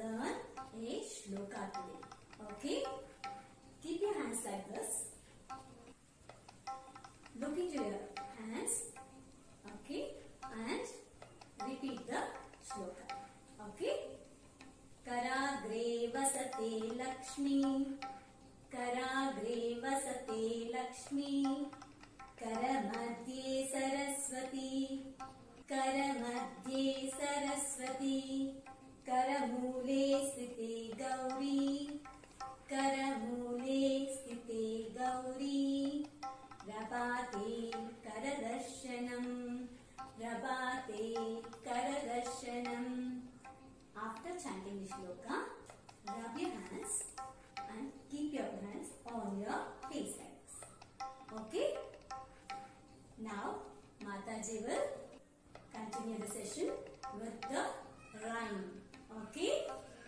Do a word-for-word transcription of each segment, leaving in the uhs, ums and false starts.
learn a shloka today. Okay? Keep your hands like this. Look into your hands. Okay? And repeat the shloka. Okay? Karagre vasate Lakshmi. Karagre vasate Lakshmi. Karamadhye Saraswati. Karamadhye Saraswati. Karamule sthite Gauri. Karamule sthite Gauri. Rabate Karadarshanam. Rabate Karadarshanam. After chanting the shloka, rub your hands and keep your hands on your face like this. Okay? Now, Mataji will continue the session with the rhyme. Okay?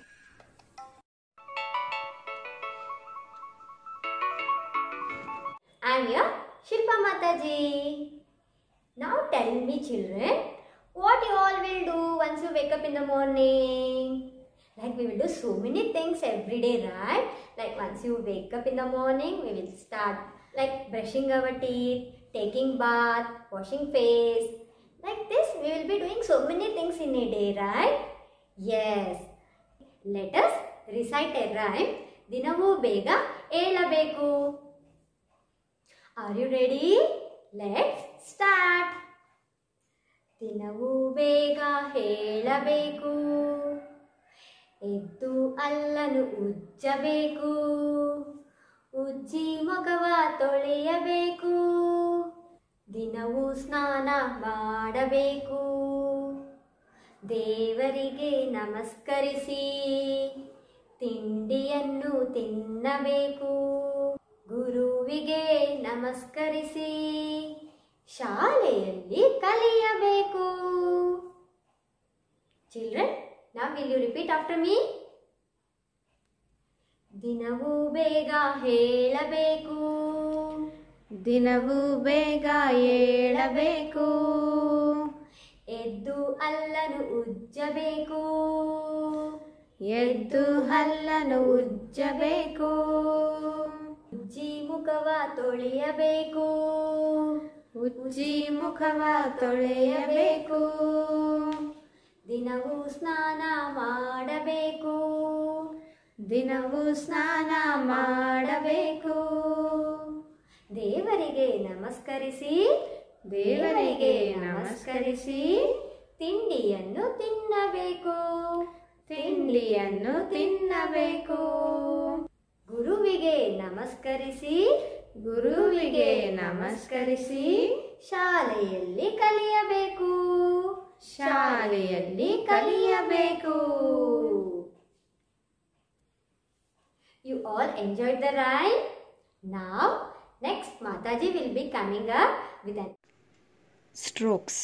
I am your Shilpa Mataji. Now tell me children, what you all will do once you wake up in the morning? Like we will do so many things every day, right? Like once you wake up in the morning, we will start like brushing our teeth, taking bath, washing face. Like this, we will be doing so many things in a day, right? Yes. Let us recite a rhyme. Dinavu bega elabeku. Are you ready? Let's start. ದಿನವೂ ಬೇಗ ಹೇಳಬೇಕು, ಎದ್ದು ಅಲ್ಲನು ಉಜ್ಜಬೇಕು, ಉಜ್ಜಿ ಮುಖವ ತೊಳೆಯಬೇಕು, ದಿನವೂ ಸ್ನಾನ ಮಾಡಬೇಕು, ದೇವರಿಗೆ ನಮಸ್ಕರಿಸಿ ತಿಂಡಿಯನ್ನು ತಿನ್ನಬೇಕು, ಗುರುವಿಗೆ ನಮಸ್ಕರಿಸಿ ಶಾಲೆಯಲ್ಲಿ ಕಲಿಯಬೇಕು. Children, now will you repeat after me? ದಿನವೂ ಬೇಗ ಹೇಳಬೇಕು, ದಿನವೂ ಬೇಗ ಏಳಬೇಕು, ಎದ್ದು ಹಲ್ಲನು ಉಜ್ಜಬೇಕು, ಎದ್ದು ಹಲ್ಲನು ಉಜ್ಜಬೇಕು, ಉಜ್ಜಿ ಮುಖವ ತೊಳೆಯಬೇಕು, ಉಜ್ಜಿ ಮುಖವ ತೊಳೆಯಬೇಕು, ದಿನವೂ ಸ್ನಾನ ಮಾಡಬೇಕು, ದಿನವೂ ಸ್ನಾನ ಮಾಡಬೇಕು, ದೇವರಿಗೆ ನಮಸ್ಕರಿಸಿ ದೇವರಿಗೆ ನಮಸ್ಕರಿಸಿ ತಿಂಡಿಯನ್ನು ತಿನ್ನಬೇಕು, ತಿಂಡಿಯನ್ನು ತಿನ್ನಬೇಕು, ಗುರುವಿಗೆ ನಮಸ್ಕರಿಸಿ ಗುರುವಿಗೆ ನಮಸ್ಕರಿಸಿ ಶಾಲೆಯಲ್ಲಿ ಕಲಿಯಬೇಕು, ಶಾಲೆಯಲ್ಲಿ ಕಲಿಯಬೇಕು. You all enjoyed the rhyme? Now, next Mataji will be coming up with an strokes.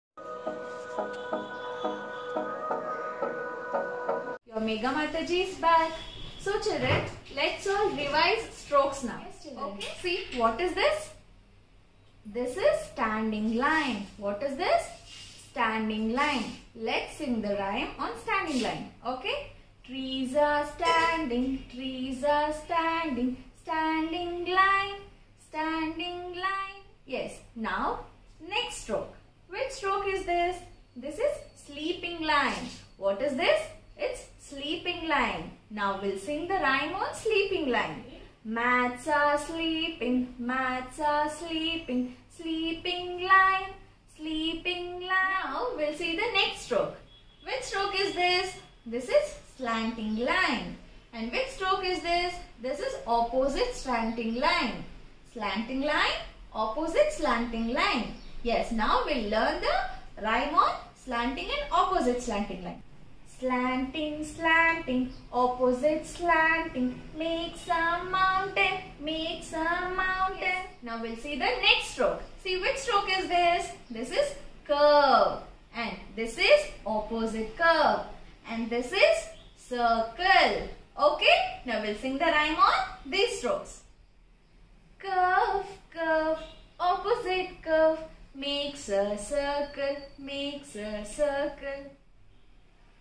Your Mega Mataji is back. So children, let's all revise strokes now. Yes, children. Okay, see what is this? This is standing line. What is this? Standing line. Let's sing the rhyme on standing line. Okay? Trees are standing, trees are standing, standing line, standing line. Yes. Now, next stroke. Which stroke is this? This is sleeping line. What is this? It's sleeping line. Now we'll sing the rhyme on sleeping line. Mats are sleeping, mats are sleeping, sleeping line, sleeping line. Now we'll see the next stroke. Which stroke is this? This is slanting line. And which stroke is this? This is opposite slanting line. Slanting line, opposite slanting line. Yes, now we'll learn the rhyme on slanting and opposite slanting line. Slanting, slanting, opposite slanting, makes a mountain, makes a mountain. Now we'll see the next stroke. See which stroke is this? This is curve. And this is opposite curve. And this is circle. Okay? Now we'll sing the rhyme on these strokes. Curve, curve, opposite curve, makes a circle, makes a circle.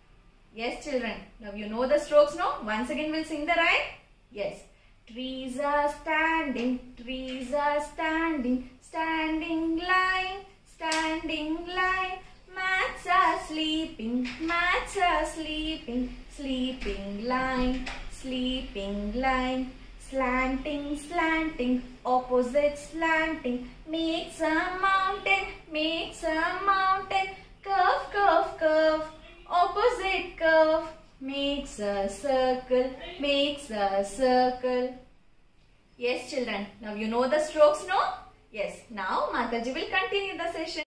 Yes, children. Now you know the strokes, no? Once again we'll sing the rhyme. Yes. Trees are standing, trees are standing, standing line, standing line. Mats are sleeping, mats are sleeping, sleeping line, sleeping line. Slanting, slanting, opposite slanting, makes a mountain, makes a mountain. Curve, curve, curve, opposite curve, makes a circle, makes a circle. Yes, children. Now you know the strokes, no? Yes. Now Mataji will continue the session.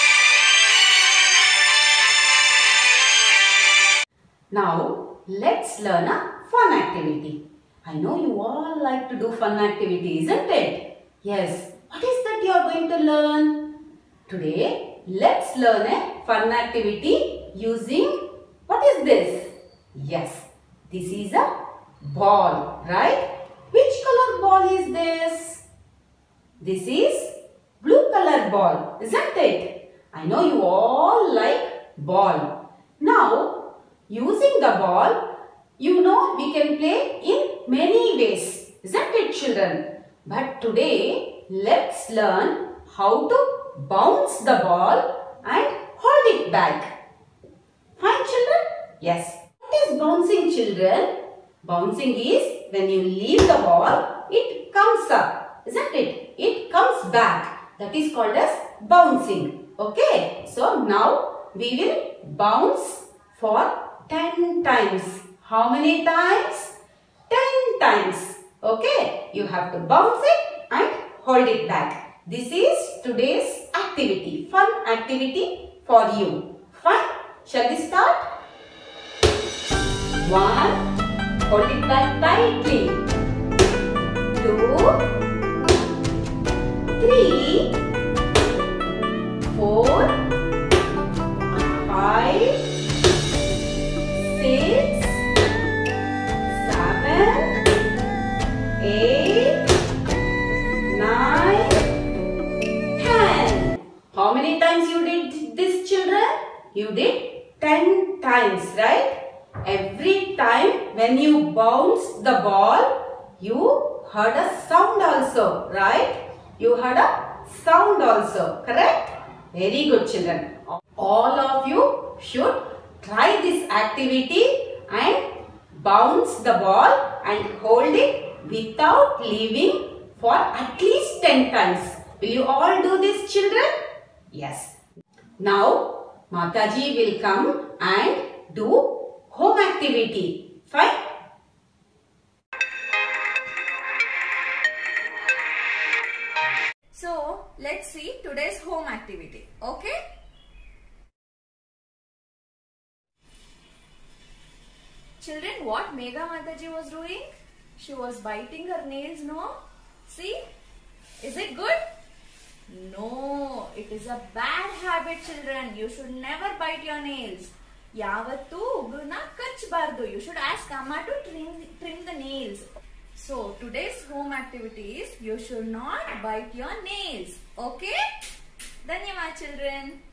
Now let's learn a fun activity. I know you all like to do fun activity, isn't it? Yes. What is that you are going to learn? Today, let's learn a fun activity using, what is this? Yes, this is a ball, right? Which color ball is this? This is blue color ball, isn't it? I know you all like ball. Now, using the ball, you know we can play in many ways, isn't it, children? But today, let's learn how to bounce the ball and hold it back. Fine, children? Yes. What is bouncing, children? Bouncing is when you leave the ball, it comes up, isn't it? It comes back. That is called as bouncing. Okay. So now we will bounce for ten times. How many times? ten times. Okay. You have to bounce it and hold it back. This is today's activity. Fun activity for you. Fine. Shall we start? One. Hold it back tightly. Two. Three. Four. Five. Six. Seven. Eight. Nine. Ten. How many times you did this, children? You did ten times, right? Every time when you bounce the ball, you heard a sound also, right? You heard a sound also, correct? Very good, children. All of you should try this activity and bounce the ball and hold it without leaving for at least ten times. Will you all do this, children? Yes. Now, Mataji will come and do home activity. Fine? So, let's see today's home activity. Okay? Children, what Megha Mataji was doing? She was biting her nails, no? See? Is it good? No, it is a bad habit, children. You should never bite your nails. Yavattu ugurna kachbardu. You should ask Amma to trim, trim the nails. So, today's home activity is you should not bite your nails. Okay? Dhanyavad, children.